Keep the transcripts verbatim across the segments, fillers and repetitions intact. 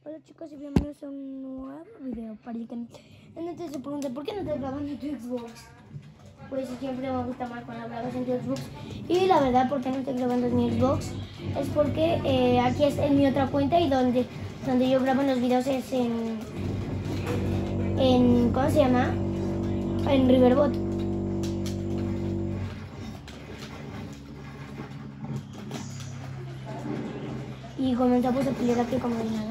Hola chicos y bienvenidos a un nuevo video para el canal. Entonces se pregunta, ¿por qué no te grabas en tu Xbox? Pues siempre me gusta más cuando grabas en tu Xbox. Y la verdad, ¿por qué no estoy grabando en mi Xbox? Es porque eh, aquí es en mi otra cuenta y donde, donde yo grabo los videos es en, en... ¿Cómo se llama? En Riverbot. Y comenzamos a pelear aquí como de nada.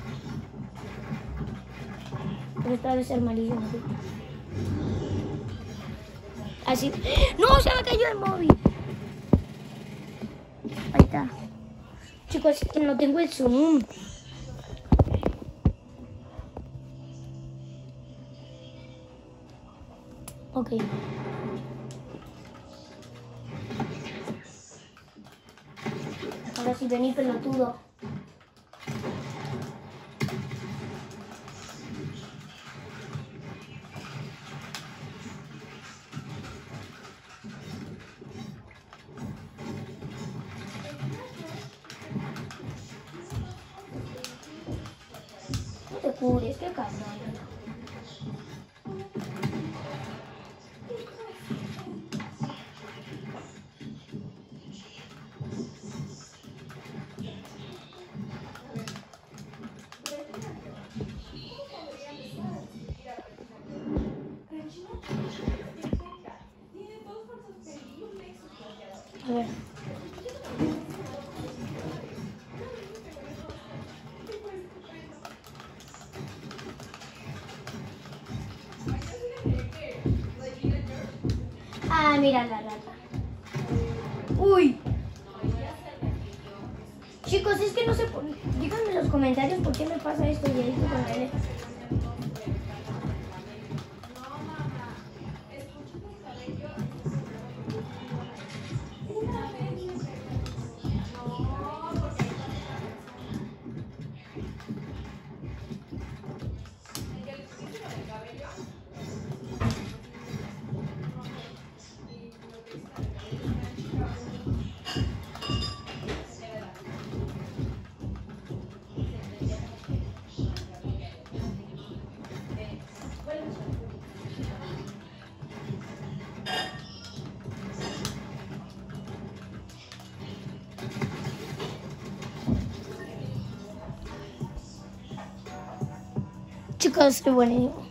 Pero esta debe ser malísimo. Así. ¡No! Se me cayó el móvil. Ahí está. Chicos, es que no tengo el zoom. Ok. Ahora sí, vení pelotudo. No te cures, qué cabrón. A ver. Ah, mira la rata. Uy. Chicos, es que no sé por... Díganme en los comentarios por qué me pasa esto y esto con él. Chicos, soy buenísimo.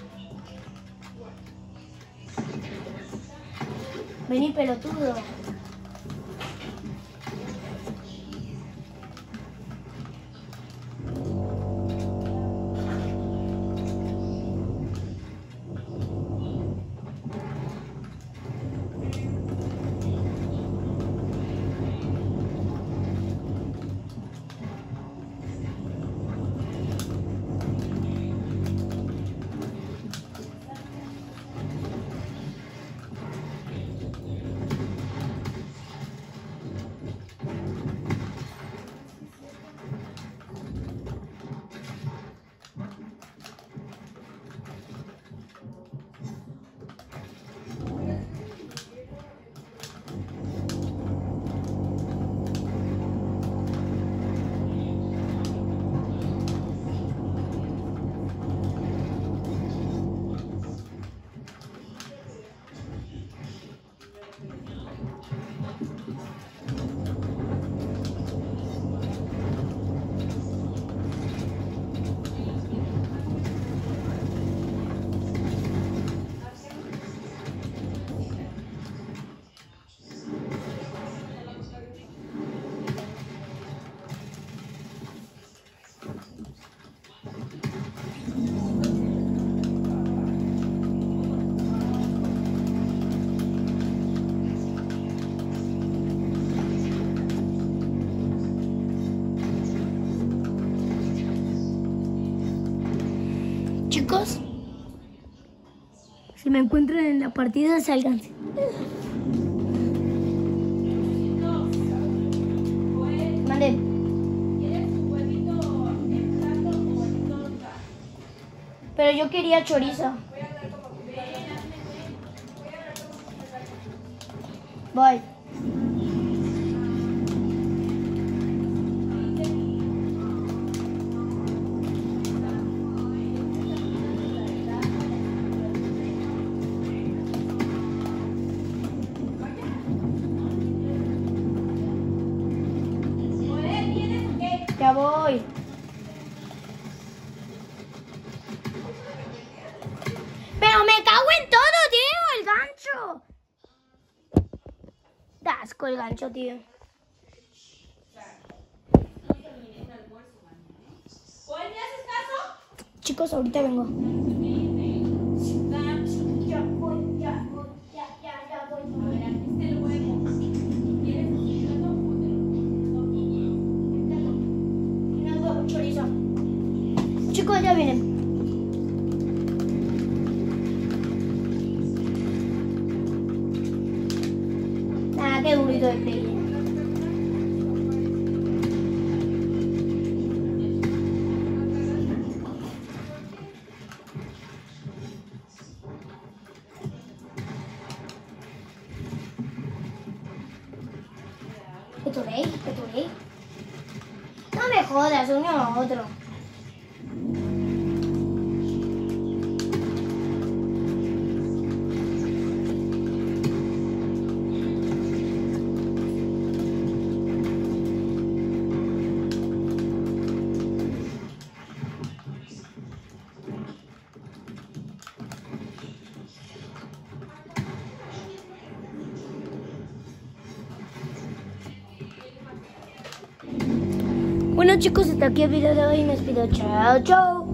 Vení, pelotudo. Chicos, si me encuentran en la partida, sálganse. Mande. ¿Quieres un huevito en plato o huevito? Pero yo quería chorizo. Voy. voy. Pero me cago en todo, tío, el gancho. Da asco el gancho, tío. Chicos, ahorita vengo. Ya voy, ya voy, ya, ya, ya voy. Chorizo. Chicos, ya vienen. Ah, qué burrito de play. ¿Qué tú leí? ¿Qué tú leí? No me jodas, uno a otro. Bueno chicos, hasta aquí el video de hoy. Me despido. Chao, chao.